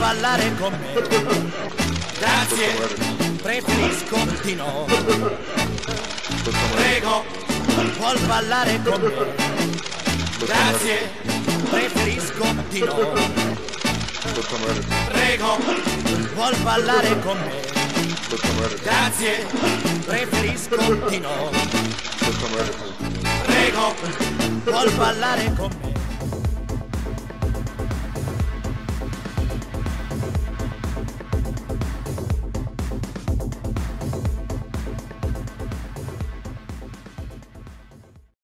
ballare con me? Grazie, preferisco di no. Prego, vuol ballare con me? Grazie, preferisco di no. Prego, vuol ballare con me? Grazie, preferisco di no. Prego, vuol ballare con me?